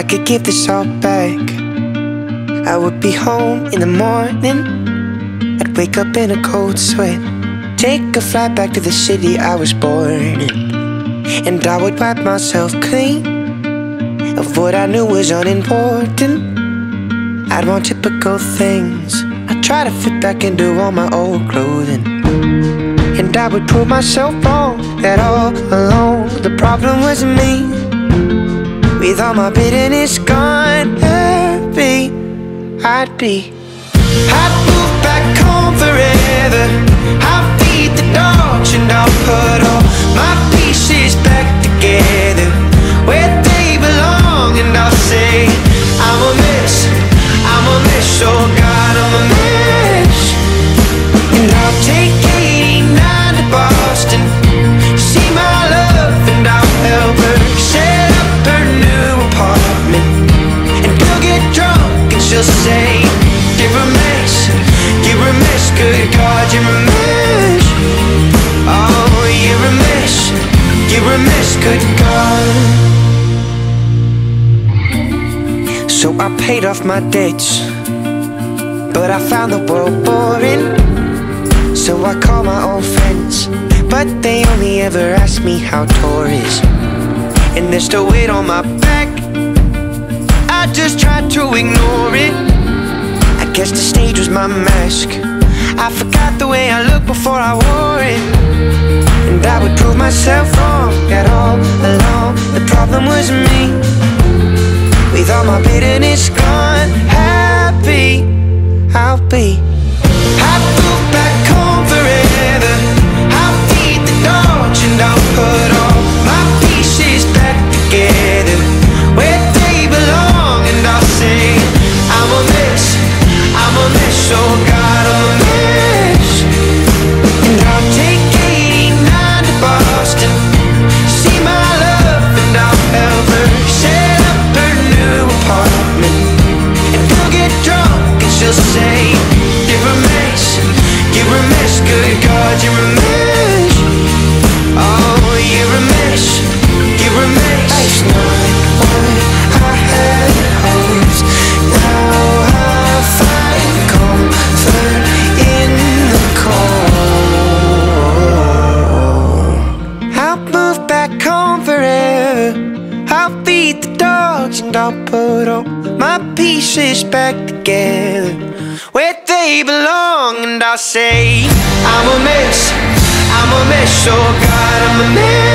could give this all back, I would be home in the morning. I'd wake up in a cold sweat, take a flight back to the city I was born in, and I would wipe myself clean of what I knew was unimportant. I'd want typical things, I'd try to fit back into all my old clothing, and I would prove myself wrong, that all along the problem was me. With all my bitterness gone, happy I'd be. I'd move back home forever, I'll feed the dogs and I'll put all my pieces back together where they belong, and I'll say I'm a mess, oh God, I'm a mess. And I'll take 89 to Boston, see my love, and I'll help her set up her new apartment. And we'll get drunk and she'll say, you're a mess, good God, you're a mess. Oh, you're a mess, good God. So I paid off my debts, but I found the world boring. So I call my old friends, but they only ever ask me how tour is, and there's still weight on my back. I just tried to ignore it, I guess the stage was my mask. I forgot the way I looked before I wore it, and I would prove myself wrong, that all along the problem was me. With all my bitterness gone, happy I'll be. I'll move back home forever, I'll feed the dogs and I'll put all my pieces back together where they belong, and I'll say I'm a mess, oh God, I'm a mess. And I'll take 89 to Boston, see my love, and I'll help her set up her new apartment. And we'll get drunk and she'll say, you're a mess, good God, you're a mess. Oh, you're a mess, Life's not what I had hoped, now I find comfort in the cold. I'll move back home forever, I'll feed the dogs and I'll put all my pieces back together where they belong, and I'll say I'm a mess, oh God, I'm a mess.